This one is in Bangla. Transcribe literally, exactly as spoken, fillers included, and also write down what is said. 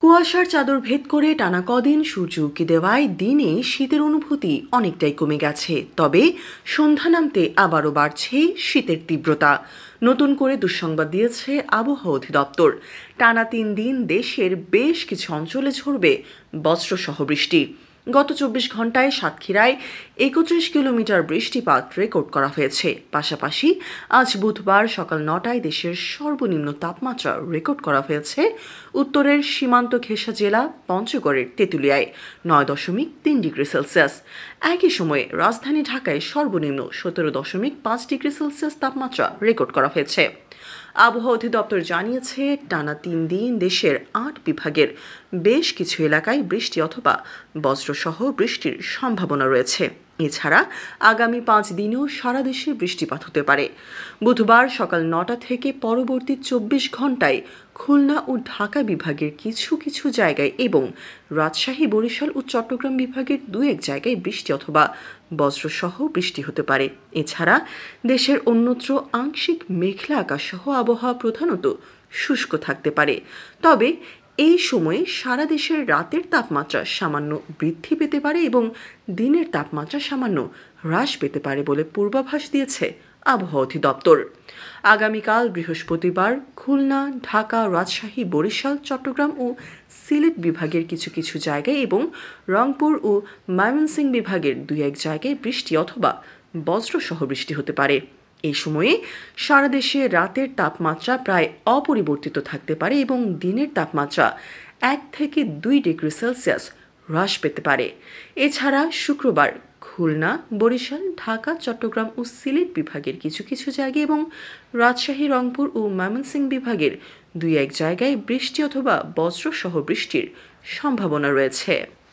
কুয়াশার চাদর ভেদ করে টানা কদিন সূর্য উঁকি দেওয়ায় দিনে শীতের অনুভূতি অনেকটাই কমে গেছে। তবে সন্ধ্যা নামতে আবারও বাড়ছে শীতের তীব্রতা। নতুন করে দুঃসংবাদ দিয়েছে আবহাওয়া অধিদপ্তর। টানা তিন দিন দেশের বেশ কিছু অঞ্চলে ঝরবে বজ্রসহ বৃষ্টি। গত চব্বিশ ঘন্টায় সাতক্ষীরায় একত্রিশ কিলোমিটার বৃষ্টিপাত রেকর্ড করা হয়েছে। পাশাপাশি আজ বুধবার সকাল নটায় দেশের সর্বনিম্ন তাপমাত্রা রেকর্ড করা হয়েছে উত্তরের সীমান্ত ঘেঁষা জেলা পঞ্চগড়ের তেঁতুলিয়ায় নয় দশমিক তিন ডিগ্রি সেলসিয়াস। একই সময়ে রাজধানী ঢাকায় সর্বনিম্ন সতেরো দশমিক পাঁচ ডিগ্রি সেলসিয়াস তাপমাত্রা রেকর্ড করা হয়েছে। আবহাওয়া অধিদপ্তর জানিয়েছে, টানা তিন দিন দেশের আট বিভাগের বেশ কিছু এলাকায় বৃষ্টি অথবা বজ্রসহ বৃষ্টির সম্ভাবনা রয়েছে। এছাড়া আগামী পাঁচ দিনেও সারা দেশে বৃষ্টিপাত হতে পারে। বুধবার সকাল নটা থেকে পরবর্তী চব্বিশ ঘন্টায় খুলনা ও ঢাকা বিভাগের কিছু কিছু জায়গায় এবং রাজশাহী, বরিশাল ও চট্টগ্রাম বিভাগের দু এক জায়গায় বৃষ্টি অথবা বজ্রসহ বৃষ্টি হতে পারে। এছাড়া দেশের অন্যত্র আংশিক মেঘলা আকাশ সহ আবহাওয়া প্রধানত শুষ্ক থাকতে পারে। তবে এই সময়ে সারা দেশের রাতের তাপমাত্রা সামান্য বৃদ্ধি পেতে পারে এবং দিনের তাপমাত্রা সামান্য হ্রাস পেতে পারে বলে পূর্বাভাস দিয়েছে আবহাওয়া অধিদপ্তর। আগামীকাল বৃহস্পতিবার খুলনা, ঢাকা, রাজশাহী, বরিশাল, চট্টগ্রাম ও সিলেট বিভাগের কিছু কিছু জায়গায় এবং রংপুর ও ময়মনসিংহ বিভাগের দুই এক জায়গায় বৃষ্টি অথবা বজ্রসহ বৃষ্টি হতে পারে। এই সময়ে সারা দেশে রাতের তাপমাত্রা প্রায় অপরিবর্তিত থাকতে পারে এবং দিনের তাপমাত্রা এক থেকে দুই ডিগ্রি সেলসিয়াস হ্রাস পেতে পারে। এছাড়া শুক্রবার খুলনা, বরিশাল, ঢাকা, চট্টগ্রাম ও সিলেট বিভাগের কিছু কিছু জায়গায় এবং রাজশাহী, রংপুর ও ময়মনসিংহ বিভাগের দুই এক জায়গায় বৃষ্টি অথবা বজ্রসহ বৃষ্টির সম্ভাবনা রয়েছে।